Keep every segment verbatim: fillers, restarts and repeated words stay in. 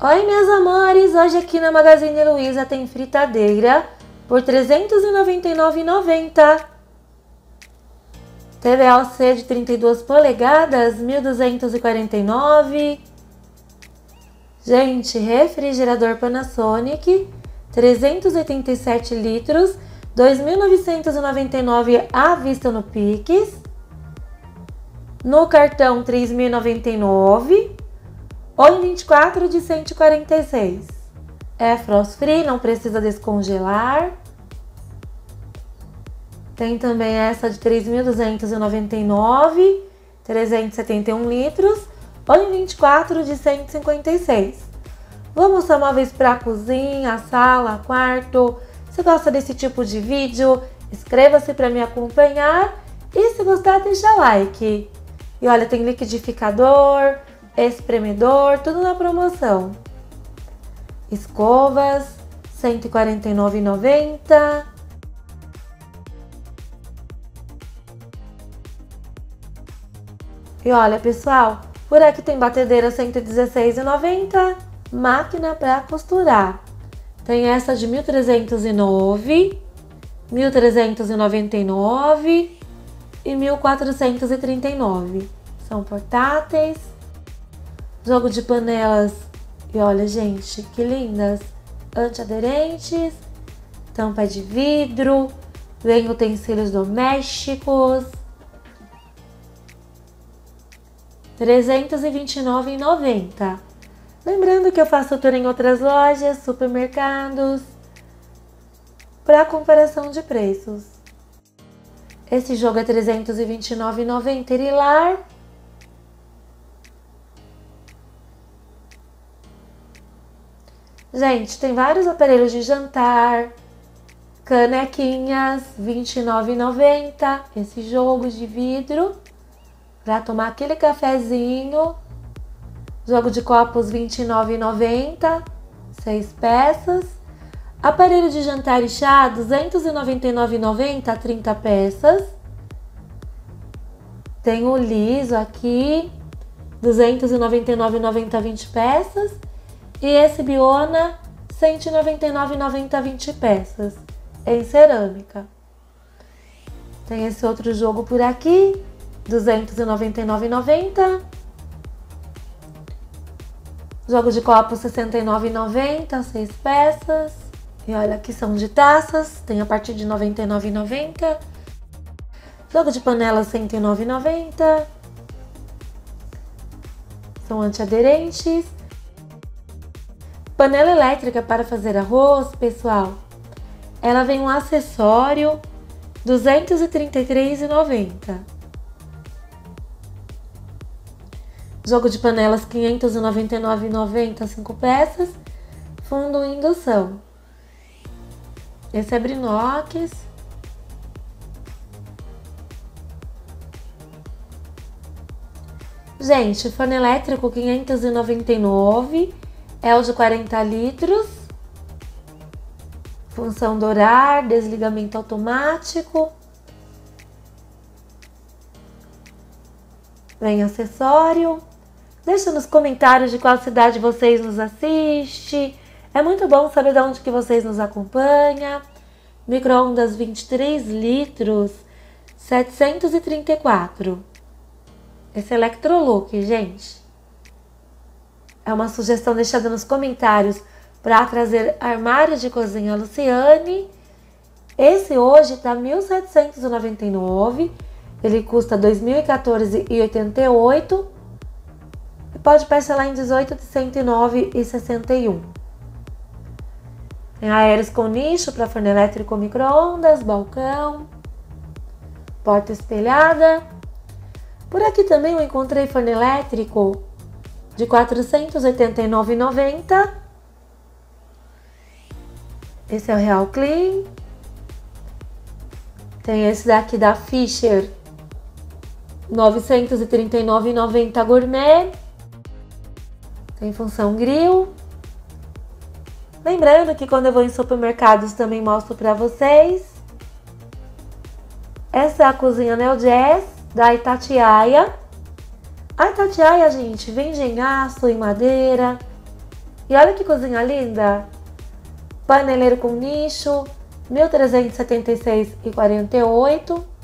Oi, meus amores! Hoje aqui na Magazine Luiza tem fritadeira por trezentos e noventa e nove reais e noventa centavos. T V L C de trinta e duas polegadas, mil duzentos e quarenta e nove reais. Gente, refrigerador Panasonic, trezentos e oitenta e sete litros, dois mil novecentos e noventa e nove reais à vista no Pix. No cartão, três mil e noventa e nove reais. Ou em vinte e quatro de cento e quarenta e seis. É frost free, não precisa descongelar. Tem também essa de três mil duzentos e noventa e nove reais, trezentos e setenta e um litros, ou em vinte e quatro de cento e cinquenta e seis. Vou mostrar móveis para cozinha, sala, quarto. Se gosta desse tipo de vídeo, inscreva-se para me acompanhar e se gostar, deixa like. E olha, tem liquidificador, espremedor, tudo na promoção. Escovas, cento e quarenta e nove reais e noventa centavos. E olha, pessoal, por aqui tem batedeira cento e dezesseis reais e noventa centavos, máquina para costurar. Tem essa de mil trezentos e nove reais, mil trezentos e noventa e nove reais e mil quatrocentos e trinta e nove reais. São portáteis. Jogo de panelas, e olha, gente, que lindas, antiaderentes, tampa de vidro, vem utensílios domésticos, trezentos e vinte e nove reais e noventa centavos. Lembrando que eu faço tour em outras lojas, supermercados, para comparação de preços. Esse jogo é trezentos e vinte e nove reais e noventa centavos, Irilar. Gente, tem vários aparelhos de jantar, canequinhas, vinte e nove reais e noventa centavos, esse jogo de vidro, para tomar aquele cafezinho, jogo de copos, vinte e nove reais e noventa centavos, seis peças, aparelho de jantar e chá, duzentos e noventa e nove reais e noventa centavos, trinta peças, tem o liso aqui, duzentos e noventa e nove reais e noventa centavos, vinte peças, e esse Biona, cento e noventa e nove reais e noventa centavos, vinte peças, em cerâmica. Tem esse outro jogo por aqui, duzentos e noventa e nove reais e noventa centavos. Jogo de copo, sessenta e nove reais e noventa centavos, seis peças. E olha, aqui são de taças, tem a partir de noventa e nove reais e noventa centavos. Jogo de panela, cento e nove reais e noventa centavos. São antiaderentes. Panela elétrica para fazer arroz, pessoal, ela vem um acessório, duzentos e trinta e três reais e noventa centavos. Jogo de panelas, quinhentos e noventa e nove reais e noventa centavos, cinco peças, fundo indução. Esse é brinox. Gente, forno elétrico, quinhentos e noventa e nove reais. É o de quarenta litros, função dourar, desligamento automático, vem acessório. Deixa nos comentários de qual cidade vocês nos assistem, é muito bom saber de onde que vocês nos acompanham. Micro-ondas, vinte e três litros, setecentos e trinta e quatro. Esse é Electrolux, gente. É uma sugestão deixada nos comentários para trazer armário de cozinha Luciane. Esse hoje tá mil setecentos e noventa e nove reais. Ele custa dois mil e quatorze reais e oitenta e oito centavos. E pode parcelar em dezoito de cento e nove reais e sessenta e um centavos. Tem aéreos com nicho para forno elétrico, micro-ondas, balcão, porta espelhada. Por aqui também eu encontrei forno elétrico de quatrocentos e oitenta e nove reais e noventa centavos. Esse é o Real Clean. Tem esse daqui da Fisher, novecentos e trinta e nove reais e noventa centavos, gourmet. Tem função grill. Lembrando que quando eu vou em supermercados também mostro para vocês. Essa é a cozinha Neo Jazz da Itatiaia. A Itatiaia, gente, vende em aço, em madeira E olha que cozinha linda! Paneleiro com nicho, mil trezentos e setenta e seis reais e quarenta e oito centavos.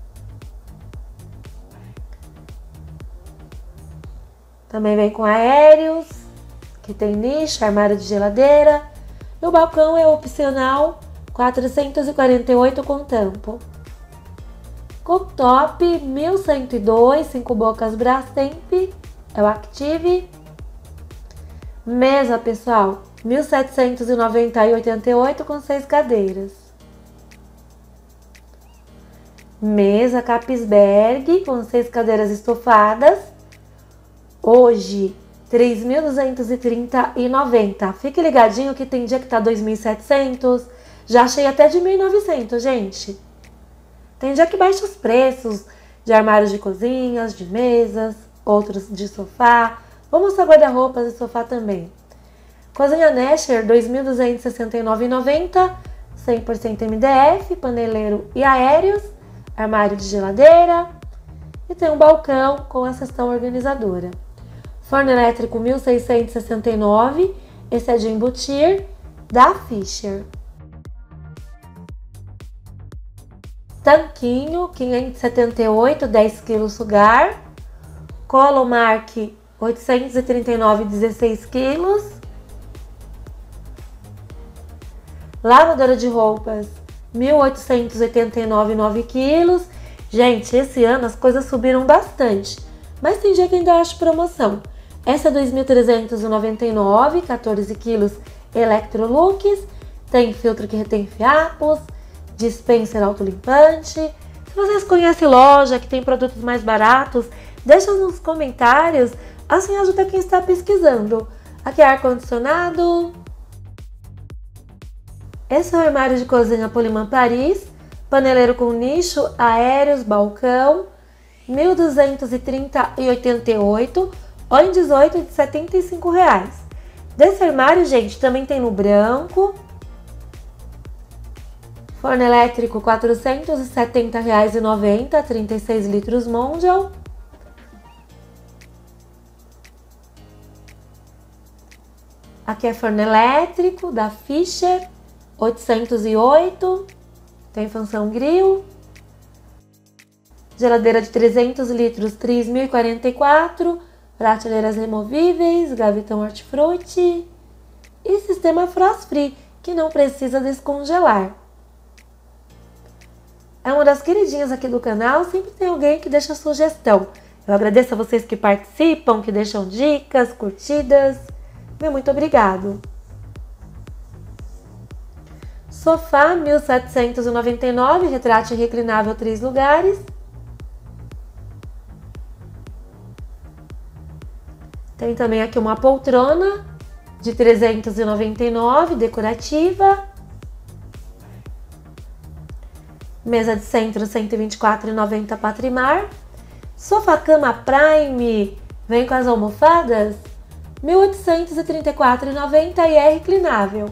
Também vem com aéreos, que tem nicho, armário de geladeira. E o balcão é opcional, quatrocentos e quarenta e oito reais com tampo. Cooktop, mil cento e dois, cinco bocas Brastemp, é o Active. Mesa, pessoal, mil setecentos e noventa reais e oitenta e oito centavos com seis cadeiras. Mesa Capisberg com seis cadeiras estofadas. Hoje, três mil duzentos e trinta reais e noventa centavos. Fique ligadinho que tem dia que tá dois mil e setecentos reais. Já achei até de mil e novecentos reais, gente. Tem dia que baixa os preços de armários de cozinhas, de mesas, outros de sofá. Vou mostrar guarda-roupas e sofá também. Cozinha Nesher, dois mil duzentos e sessenta e nove reais e noventa centavos, cem por cento M D F, paneleiro e aéreos, armário de geladeira e tem um balcão com a seção organizadora. Forno elétrico mil seiscentos e sessenta e nove reais, esse é de embutir, da Fisher. Tanquinho, quinhentos e setenta e oito, dez quilos sugar. Colomark, oitocentos e trinta e nove, dezesseis quilos. Lavadora de roupas, mil oitocentos e oitenta e nove, nove quilos. Gente, esse ano as coisas subiram bastante, mas tem dia que ainda acho promoção. Essa é dois mil trezentos e noventa e nove, quatorze quilos Electrolux. Tem filtro que retém fiapos, dispenser autolimpante. Se vocês conhecem loja que tem produtos mais baratos, deixa nos comentários, assim ajuda quem está pesquisando. Aqui é ar-condicionado. Esse é o armário de cozinha Polimam Paris, paneleiro com nicho, aéreos, balcão, mil duzentos e trinta reais e oitenta e oito centavos, ou em dezoito de setenta e cinco reais. Desse armário, gente, também tem no branco. Forno elétrico quatrocentos e setenta reais e noventa centavos, trinta e seis litros Mondial. Aqui é forno elétrico da Fisher, oitocentos e oito, tem função grill. Geladeira de trezentos litros, três mil e quarenta e quatro, prateleiras removíveis, gavetão hortifruti e sistema frost free, que não precisa descongelar. É uma das queridinhas aqui do canal, sempre tem alguém que deixa sugestão. Eu agradeço a vocês que participam, que deixam dicas, curtidas. Meu muito obrigado. Sofá mil setecentos e noventa e nove, retrátil reclinável três lugares. Tem também aqui uma poltrona de trezentos e noventa e nove, decorativa. Mesa de centro cento e vinte e quatro reais e noventa centavos Patrimar. Sofá cama Prime, vem com as almofadas, mil oitocentos e trinta e quatro reais e noventa centavos e é reclinável.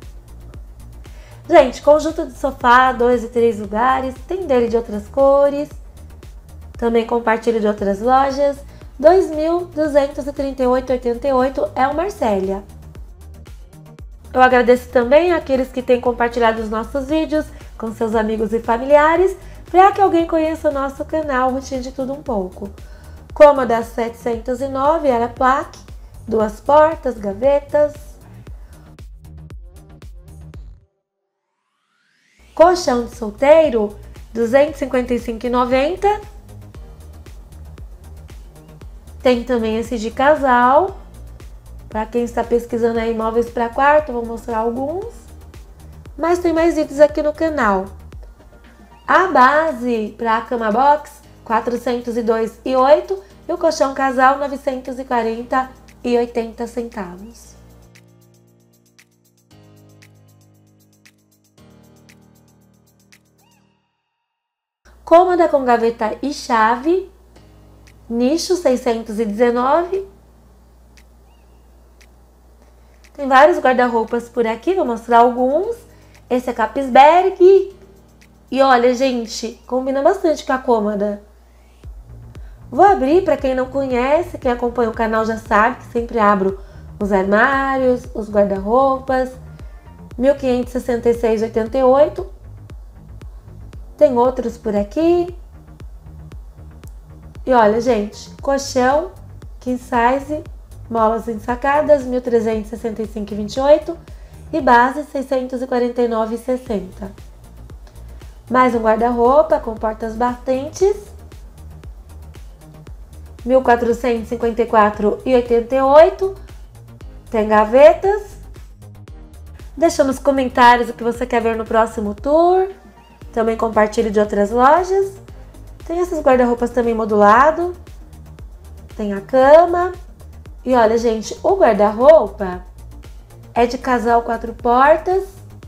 Gente, conjunto de sofá, dois e três lugares, tem dele de outras cores. Também compartilho de outras lojas. dois mil duzentos e trinta e oito reais e oitenta e oito centavos é o Marcélia. Eu agradeço também àqueles que têm compartilhado os nossos vídeos com seus amigos e familiares, para que alguém conheça o nosso canal Rotina de Tudo Um Pouco. Cômoda setecentos e nove, ela é plaque, duas portas, gavetas. Colchão de solteiro, duzentos e cinquenta e cinco reais e noventa centavos. Tem também esse de casal, para quem está pesquisando aí imóveis para quarto, vou mostrar alguns. Mas tem mais vídeos aqui no canal. A base para a cama box, quatrocentos e dois reais e oito centavos. E o colchão casal, novecentos e quarenta reais e oitenta centavos. Cômoda com gaveta e chave, nicho seiscentos e dezenove. Tem vários guarda-roupas por aqui, vou mostrar alguns. Esse é Capisberg. E olha, gente, combina bastante com a cômoda. Vou abrir para quem não conhece, quem acompanha o canal já sabe que sempre abro os armários, os guarda-roupas, mil quinhentos e sessenta e seis reais e oitenta e oito centavos. Tem outros por aqui. E olha, gente, colchão, king size, molas ensacadas, mil trezentos e sessenta e cinco reais e vinte e oito centavos e base seiscentos e quarenta e nove reais e sessenta centavos. Mais um guarda-roupa com portas batentes, mil quatrocentos e cinquenta e quatro reais e oitenta e oito centavos. Tem gavetas. Deixa nos comentários o que você quer ver no próximo tour. Também compartilhe de outras lojas. Tem esses guarda-roupas também modulado. Tem a cama. E olha, gente, o guarda-roupa é de casal quatro portas.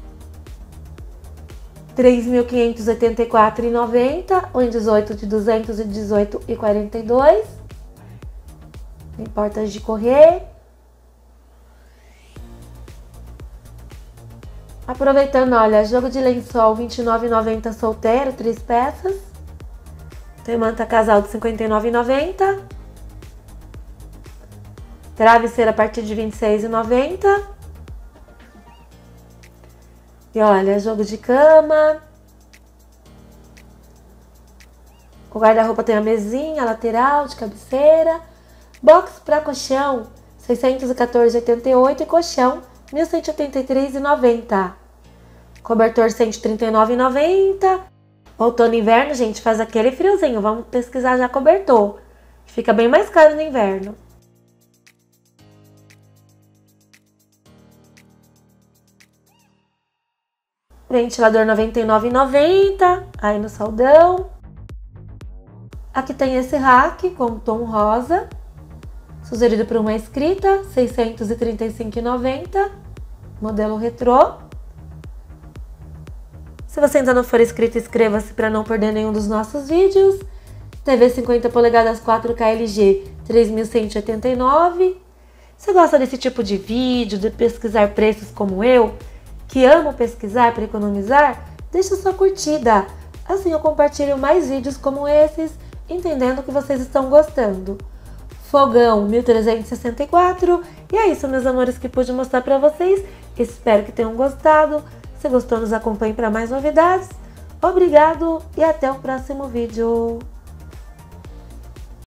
três mil quinhentos e oitenta e quatro reais e noventa centavos. Ou em dezoito de duzentos e dezoito reais e quarenta e dois centavos. Tem portas de correr. Aproveitando, olha, jogo de lençol vinte e nove reais e noventa centavos solteiro, três peças. Tem manta casal de cinquenta e nove reais e noventa centavos. Travesseira a partir de vinte e seis reais e noventa centavos. E olha, jogo de cama. O guarda-roupa tem a mesinha, a lateral de cabeceira. Box para colchão, seiscentos e quatorze reais e oitenta e oito centavos e colchão, mil cento e oitenta e três reais e noventa centavos. Cobertor cento e trinta e nove reais e noventa centavos. Outono e inverno, gente, faz aquele friozinho. Vamos pesquisar já cobertor. Fica bem mais caro no inverno. Ventilador noventa e nove reais e noventa centavos. Aí no saldão. Aqui tem esse rack com tom rosa. Sugerido por uma inscrita, seiscentos e trinta e cinco reais e noventa centavos. Modelo retrô. Se você ainda não for inscrito, inscreva-se para não perder nenhum dos nossos vídeos. T V cinquenta polegadas quatro K L G, três mil cento e oitenta e nove reais. Se gosta desse tipo de vídeo, de pesquisar preços como eu, que amo pesquisar para economizar, deixa sua curtida. Assim eu compartilho mais vídeos como esses, entendendo que vocês estão gostando. Fogão mil trezentos e sessenta e quatro. E é isso, meus amores, que pude mostrar para vocês. Espero que tenham gostado. Se gostou, nos acompanhe para mais novidades. Obrigado e até o próximo vídeo.